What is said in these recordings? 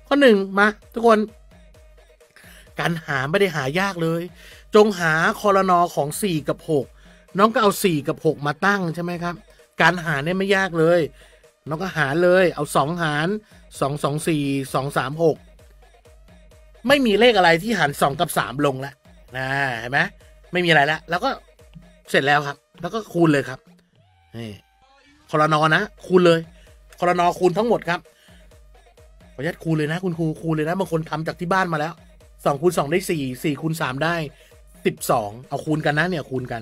ข้อหนึ่งมาทุกคนการหาไม่ได้หายากเลยจงหาคอรนอของ4กับ6น้องก็เอา4กับ6มาตั้งใช่ไหมครับการหาเนี่ยไม่ยากเลยน้องก็หารเลยเอา2หาร2 2 4 2 3 6ไม่มีเลขอะไรที่หาร2กับ3ลงแล้วนะเห็นไหมไม่มีอะไรแล้วแล้วก็เสร็จแล้วครับแล้วก็คูณเลยครับนี่คอรนอนะคูณเลยคอรนอคูณทั้งหมดครับขออนุญาตคูณเลยนะคุณครูคูณเลยนะบางคนทำจากที่บ้านมาแล้ว2คูณ2ได้4 4คูณ3ได้12เอาคูณกันนะเนี่ยคูณกัน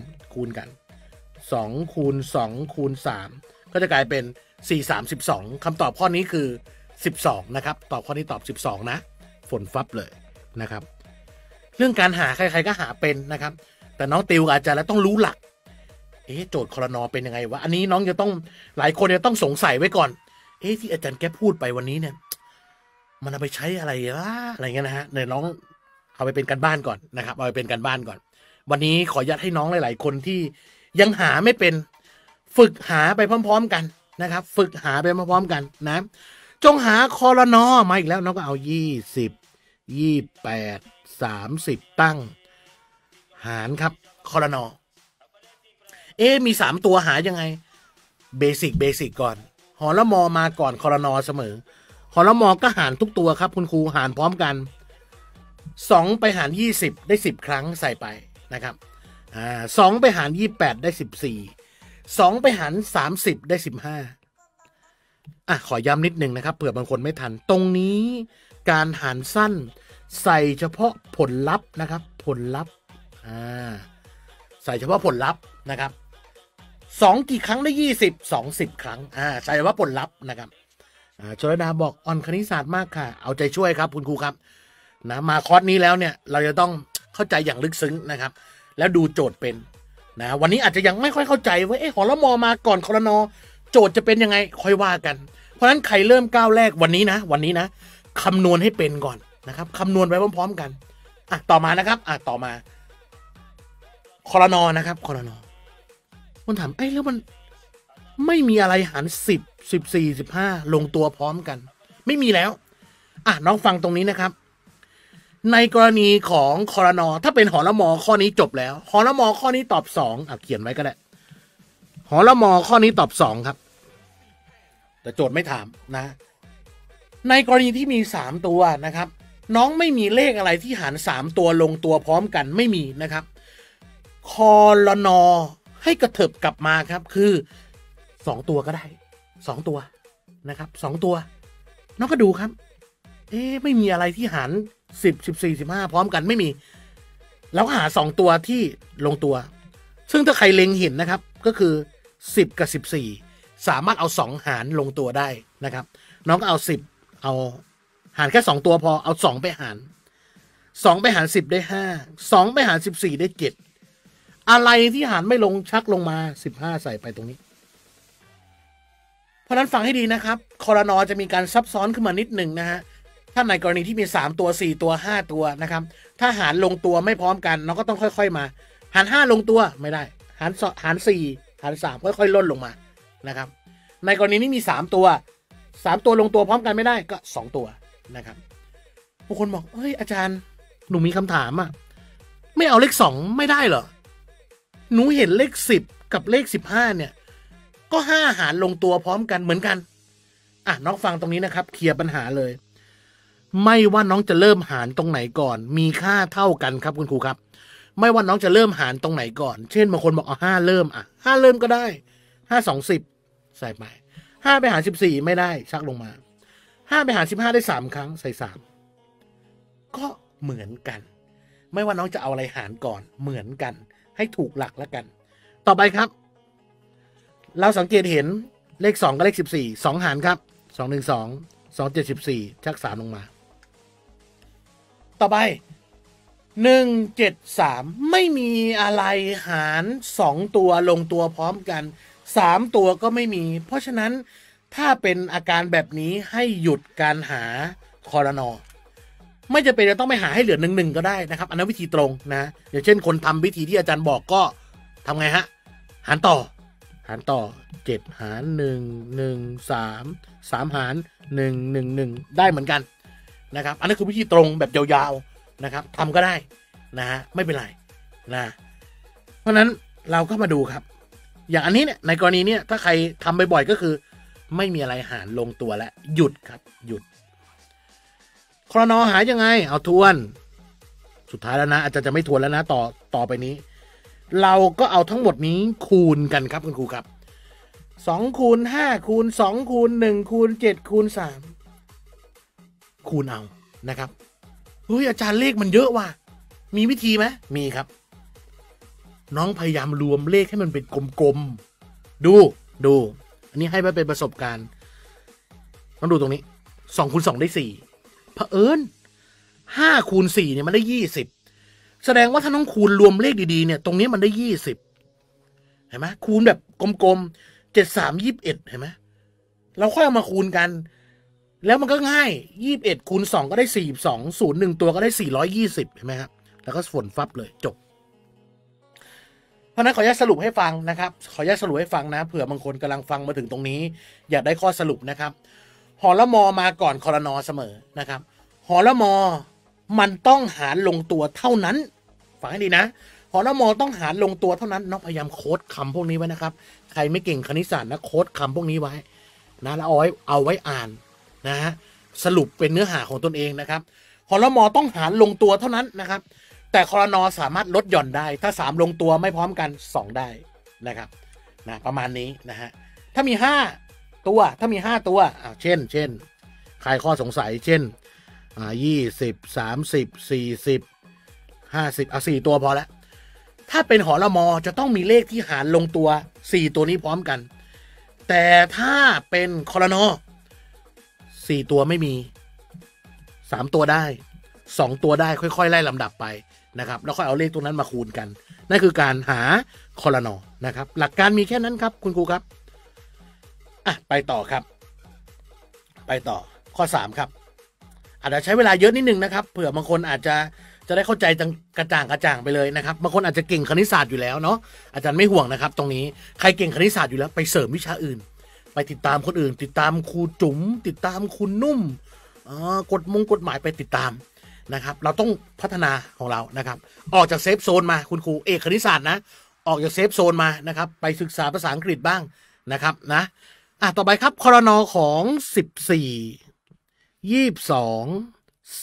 2คูณ2คูณ3ก็จะกลายเป็น4 3 12คำตอบข้อนี้คือ12นะครับตอบข้อนี้ตอบ12นะฝนฟับเลยนะครับเรื่องการหาใครๆก็หาเป็นนะครับแต่น้องติวอาจจะแล้วต้องรู้หลักโจทย์คอรนอเป็นยังไงวะอันนี้น้องจะต้องหลายคนจะต้องสงสัยไว้ก่อนที่อาจารย์แกพูดไปวันนี้เนี่ยมันเอาไปใช้อะไรวะอะไรเงี้ยนะฮะเนี่ยน้องเอาไปเป็นการบ้านก่อนนะครับเอาไปเป็นการบ้านก่อนวันนี้ขอยัดให้น้องหลายๆคนที่ยังหาไม่เป็นฝึกหาไปพร้อมๆกันนะครับฝึกหาไปพร้อมๆกันนะจงหาคอรนอมาอีกแล้วน้องก็เอา20 28 30ตั้งหารครับคอรนอมี3ตัวหายังไงเบสิกก่อนหอละมอมาก่อนคอรนอเสมอหอละมอก็หารทุกตัวครับคุณครูหารพร้อมกัน2ไปหาร20ได้10ครั้งใส่ไปนะครับ2ไปหาร28ได้14 2ไปหาร30ได้15ขอย้ำนิดนึงนะครับเผื่อบางคนไม่ทันตรงนี้การหารสั้นใส่เฉพาะผลลัพธ์นะครับผลลัพธ์ใส่เฉพาะผลลัพธ์นะครับ2กี่ครั้งได้20 20ครั้งใส่ว่าผลลัพธ์นะครับชลดาบอกอ่อนคณิตศาสตร์มากค่ะเอาใจช่วยครับคุณครูครับนะมาคอร์สนี้แล้วเนี่ยเราจะต้องเข้าใจอย่างลึกซึ้งนะครับแล้วดูโจทย์เป็นนะวันนี้อาจจะยังไม่ค่อยเข้าใจว่าหอละมอมาก่อนคอรนอโจทย์จะเป็นยังไงค่อยว่ากันเพราะฉะนั้นใครเริ่มก้าวแรกวันนี้นะคำนวณให้เป็นก่อนนะครับคำนวณไปพร้อมๆกันต่อมานะครับต่อมาคอรนอนะครับคอรนอมันถามแล้วมันไม่มีอะไรหาร10 14 15ลงตัวพร้อมกันไม่มีแล้วน้องฟังตรงนี้นะครับในกรณีของคอรนอถ้าเป็นหอละมอข้อนี้จบแล้วหอละมอข้อนี้ตอบ2เขียนไว้ก็ได้หอละมอข้อนี้ตอบ2ครับแต่โจทย์ไม่ถามนะในกรณีที่มี3ตัวนะครับน้องไม่มีเลขอะไรที่หาร3ตัวลงตัวพร้อมกันไม่มีนะครับคอรนอให้กระเถิบกลับมาครับคือ2ตัวก็ได้2ตัวนะครับ2ตัวน้องก็ดูครับไม่มีอะไรที่หาร10 14 15พร้อมกันไม่มีแล้วหา2ตัวที่ลงตัวซึ่งถ้าใครเล็งเห็นนะครับก็คือ10กับ14สามารถเอา2หารลงตัวได้นะครับน้องก็เอา10เอาหารแค่2ตัวพอเอา2ไปหาร2ไปหาร10ได้5 2ไปหาร14ได้7อะไรที่หารไม่ลงชักลงมา15ใส่ไปตรงนี้เพราะนั้นฟังให้ดีนะครับคอรนอจะมีการซับซ้อนขึ้นมานิดหนึ่งนะฮะถ้าในกรณีที่มี3ตัว4ตัว5ตัวนะครับถ้าหารลงตัวไม่พร้อมกันน้องก็ต้องค่อยๆมาหาร5ลงตัวไม่ได้หาร4หาร3ค่อยๆล่นลงมานะครับในกรณีนี้มี3ตัวลงตัวพร้อมกันไม่ได้ก็2ตัวนะครับบางคนบอกอาจารย์หนูมีคำถามไม่เอาเลข2ไม่ได้เหรอหนูเห็นเลข10กับเลข15เนี่ยก็5หารลงตัวพร้อมกันเหมือนกันน้องฟังตรงนี้นะครับเคลียร์ปัญหาเลยไม่ว่าน้องจะเริ่มหารตรงไหนก่อนมีค่าเท่ากันครับคุณครูครับไม่ว่าน้องจะเริ่มหารตรงไหนก่อนเช่นบางคนบอก5เริ่ม5เริ่มก็ได้5 2 10ใส่ไป5ไปหาร14ไม่ได้ชักลงมา5ไปหาร15ได้3ครั้งใส่3ก็เหมือนกันไม่ว่าน้องจะเอาอะไรหารก่อนเหมือนกันให้ถูกหลักแล้วกันต่อไปครับเราสังเกตเห็นเลข2กับเลข14 2หารครับ2 1 2 2 7 14ชัก3ลงมาต่อไป1 7 3ไม่มีอะไรหาร2ตัวลงตัวพร้อมกัน3ตัวก็ไม่มีเพราะฉะนั้นถ้าเป็นอาการแบบนี้ให้หยุดการหาคอรนอไม่จำเป็นจะต้องไปหาให้เหลือ1 1ก็ได้นะครับอันนั้นวิธีตรงนะอย่างเช่นคนทำวิธีที่อาจารย์บอกก็ทำไงฮะหารต่อ7หาร1 1 3 3หาร1 1 1ได้เหมือนกันนะครับอันนั้นคือวิธีตรงแบบยาวๆนะครับทำก็ได้นะฮะไม่เป็นไรนะเพราะนั้นเราก็มาดูครับอย่างอันนี้เนี่ยในกรณีเนี้ยถ้าใครทำบ่อยๆก็คือไม่มีอะไรหารลงตัวแล้วหยุดครับหยุดครนหายังไงเอาทวนสุดท้ายแล้วนะอาจารย์จะไม่ทวนแล้วนะต่อไปนี้เราก็เอาทั้งหมดนี้คูณกันครับคุณครูครับ2 คูณ 5 คูณ 2 คูณ 1 คูณ 7 คูณ 3คูณเอานะครับเฮ้ยอาจารย์เลขมันเยอะว่ะมีวิธีไหมมีครับน้องพยายามรวมเลขให้มันเป็นกลมๆดูอันนี้ให้มาเป็นประสบการณ์ต้องดูตรงนี้2 คูณ 2ได้4เผอิญ5 คูณ 4เนี่ยมันได้20แสดงว่าถ้าน้องคูณรวมเลขดีๆเนี่ยตรงนี้มันได้20เห็นไหมคูณแบบกลมๆ7 3 21เห็นไหมเราค่อยเอามาคูณกันแล้วมันก็ง่าย21 คูณ 2ก็ได้42 0 1ตัวก็ได้420เห็นไหมครับแล้วก็ฝนฟับเลยจบเพราะนั้นขออนุญาตสรุปให้ฟังนะครับขออนุญาตสรุปให้ฟังนะเผื่อบางคนกำลังฟังมาถึงตรงนี้อยากได้ข้อสรุปนะครับหอละมอมาก่อนคอรนอเสมอนะครับหอละมอมันต้องหารลงตัวเท่านั้นฟังให้ดีนะหอละมอต้องหารลงตัวเท่านั้นน้องพยายามโค้ดคำพวกนี้ไว้นะครับใครไม่เก่งคณิตศาสตร์นะโค้ดคำพวกนี้ไว้นะแล้วเอาไว้อ่านนะฮะสรุปเป็นเนื้อหาของตนเองนะครับหอละมอต้องหารลงตัวเท่านั้นนะครับแต่คอรนอสามารถลดหย่อนได้ถ้า3ลงตัวไม่พร้อมกัน2ได้นะครับนะประมาณนี้นะฮะถ้ามี5ตัวเช่นคลายข้อสงสัยเช่น20 30 40 504ตัวพอแล้วถ้าเป็นหอละมอจะต้องมีเลขที่หารลงตัว4ตัวนี้พร้อมกันแต่ถ้าเป็นคอรนอ4ตัวไม่มี3ตัวได้2ตัวได้ค่อยๆไล่ลำดับไปนะครับแล้วค่อยเอาเลขตรงนั้นมาคูณกันนั่นคือการหาคอรนอนะครับหลักการมีแค่นั้นครับคุณครูครับไปต่อครับไปต่อข้อ3ครับอาจจะใช้เวลาเยอะนิดนึงนะครับเผื่อบางคนอาจจะได้เข้าใจกระจ่างไปเลยนะครับบางคนอาจจะเก่งคณิตศาสตร์อยู่แล้วเนาะอาจารย์ไม่ห่วงนะครับตรงนี้ใครเก่งคณิตศาสตร์อยู่แล้วไปเสริมวิชาอื่นไปติดตามคนอื่นติดตามครูจุ๋มติดตามคุณนุ่มกฎหมายไปติดตามนะครับเราต้องพัฒนาของเรานะครับออกจากเซฟโซนมาคุณครูเอกคณิตศาสตร์นะออกจากเซฟโซนมานะครับไปศึกษาภาษาอังกฤษบ้างนะครับนะต่อไปครับคอรนอของ14 22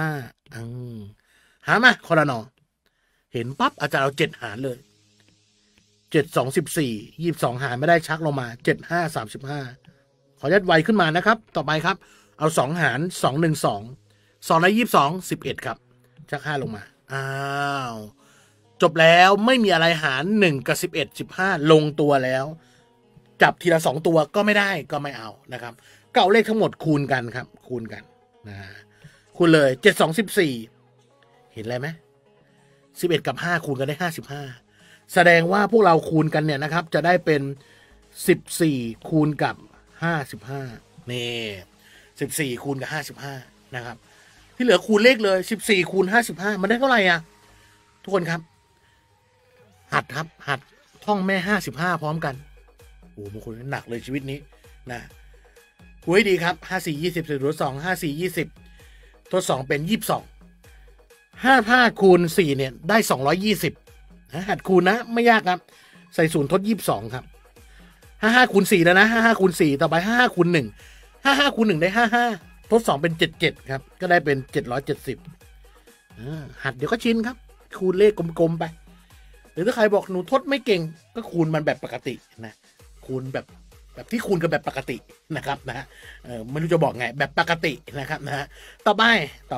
35หามาคอรนอเห็นปั๊บอาจารย์เอา7หารเลย7 2 14 22หารไม่ได้ชักลงมา7 5 35ขอยัดไวขึ้นมานะครับต่อไปครับเอา2หาร2 1 2 222 11ครับชัก5ลงมาจบแล้วไม่มีอะไรหาร1กับ11 15ลงตัวแล้วจับทีละ2ตัวก็ไม่ได้ก็ไม่เอานะครับก็เอาเลขทั้งหมดคูณกันครับคูณกันนะคูณเลย7 2 14เห็นอะไรไหม11กับ5คูณกันได้55แสดงว่าพวกเราคูณกันเนี่ยนะครับจะได้เป็น14คูณกับ55นี่14คูณกับ55นะครับที่เหลือคูณเลขเลย14คูณ55มันได้เท่าไหร่อ่ะทุกคนครับหัดท่องแม่55พร้อมกันโอ้บางคนหนักเลยชีวิตนี้นะคุยดีครับ54 20ลด2 54 20ทด2เป็น22 55คูณ4เนี่ยได้220หัดคูณนะไม่ยากครับใส่0ทด22ครับ55คูณ4แล้วนะ55คูณ4ต่อไป55คูณ1 55คูณ1ได้55ทด2เป็น77ครับก็ได้เป็น770หัดเดี๋ยวก็ชินครับคูณเลขกลมๆไปหรือถ้าใครบอกหนูทดไม่เก่งก็คูณมันแบบปกตินะคูณแบบที่คูณกันแบบปกตินะครับนะไม่รู้จะบอกไงแบบปกตินะครับนะฮะต่อไป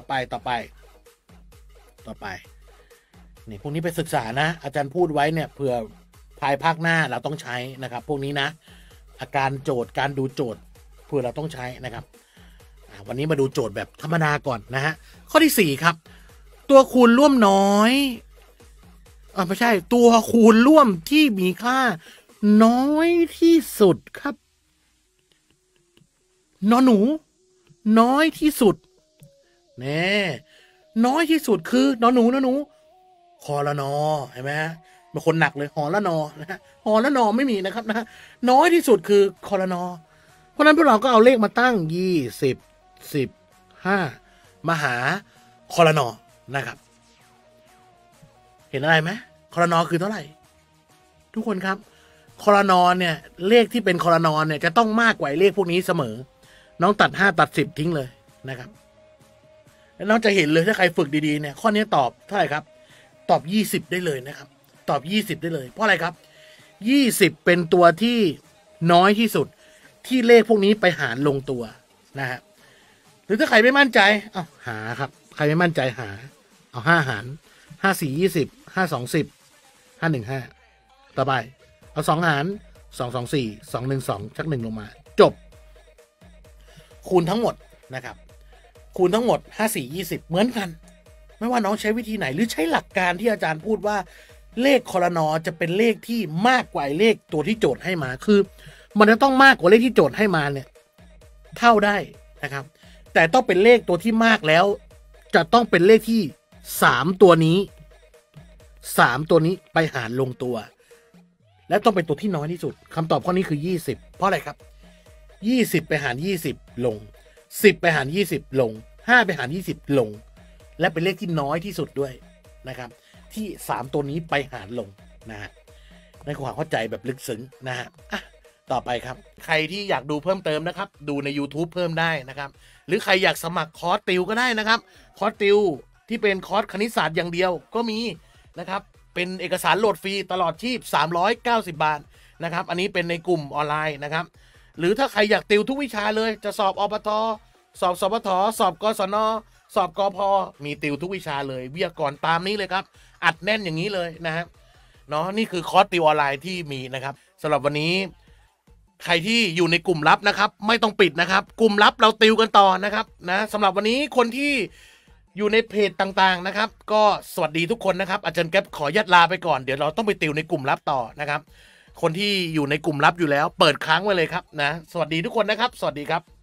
นี่พวกนี้ไปศึกษานะอาจารย์พูดไว้เนี่ยเผื่อภายภาคหน้าเราต้องใช้นะครับพวกนี้นะอาการโจทย์การดูโจทย์เผื่อเราต้องใช้นะครับวันนี้มาดูโจทย์แบบธรรมดาก่อนนะฮะข้อที่4ครับตัวคูณร่วมน้อยไม่ใช่ตัวคูณร่วมที่มีค่าน้อยที่สุดครับนอหนูน้อยที่สุดแน่น้อยที่สุดคือนอหนูคอละนอเห็นไหมฮะบางคนหนักเลยหอละนอนะฮะหอละนอไม่มีนะครับนะน้อยที่สุดคือคอละนอเพราะนั้นพวกเราก็เอาเลขมาตั้ง20 10 5 มาหาคอรนอนะครับ เห็นอะไรไหมคอรนอคือเท่าไหร่ทุกคนครับคอรนอเนี่ยเลขที่เป็นคอรนอเนี่ยจะต้องมากกว่าเลขพวกนี้เสมอน้องตัด5ตัด10ทิ้งเลยนะครับแล้วน้องจะเห็นเลยถ้าใครฝึกดีๆเนี่ยข้อนี้ตอบเท่าไหร่ครับตอบ20ได้เลยนะครับตอบ20ได้เลยเพราะอะไรครับ20เป็นตัวที่น้อยที่สุดที่เลขพวกนี้ไปหารลงตัวนะฮะหรือถ้าใครไม่มั่นใจเอาหาครับใครไม่มั่นใจหาเอา5หาร5 4 20 5 2 10 5 1 5ต่อไปเอา2หาร2 2 4 2 1 2ชัก1ลงมาจบคูณทั้งหมดนะครับคูณทั้งหมด5 4 20เหมือนกันไม่ว่าน้องใช้วิธีไหนหรือใช้หลักการที่อาจารย์พูดว่าเลขคอรนอจะเป็นเลขที่มากกว่าเลขตัวที่โจทย์ให้มาคือมันจะต้องมากกว่าเลขที่โจทย์ให้มาเนี่ยเท่าได้นะครับแต่ต้องเป็นเลขตัวที่มากแล้วจะต้องเป็นเลขที่3ตัวนี้ไปหารลงตัวและต้องเป็นตัวที่น้อยที่สุดคำตอบข้อนี้คือ20เพราะอะไรครับ20ไปหาร20ลง10ไปหาร20ลง5ไปหาร20ลงและเป็นเลขที่น้อยที่สุดด้วยนะครับที่3ตัวนี้ไปหารลงนะฮะในความเข้าใจแบบลึกซึ้งนะฮะต่อไปครับใครที่อยากดูเพิ่มเติมนะครับดูใน YouTube เพิ่มได้นะครับหรือใครอยากสมัครคอร์สติวก็ได้นะครับคอร์สติวที่เป็นคอร์สคณิตศาสตร์อย่างเดียวก็มีนะครับเป็นเอกสารโหลดฟรีตลอดชีพ390 บาทนะครับอันนี้เป็นในกลุ่มออนไลน์นะครับหรือถ้าใครอยากติวทุกวิชาเลยจะสอบอปทสอบสปทสอบกศนสอบกพมีติวทุกวิชาเลยวิทยากรตามนี้เลยครับอัดแน่นอย่างนี้เลยนะครับเนาะนี่คือคอร์สติวออนไลน์ที่มีนะครับสำหรับวันนี้ใครที่อยู่ในกลุ่มลับนะครับไม่ต้องปิดนะครับกลุ่มลับเราติวกันต่อนะครับนะสำหรับวันนี้คนที่อยู่ในเพจต่างๆนะครับก็สวัสดีทุกคนนะครับอาจารย์แก๊ปขอยัดลาไปก่อนเดี๋ยวเราต้องไปติวในกลุ่มลับต่อนะครับคนที่อยู่ในกลุ่มลับอยู่แล้วเปิดค้างไว้เลยครับนะสวัสดีทุกคนนะครับสวัสดีครับ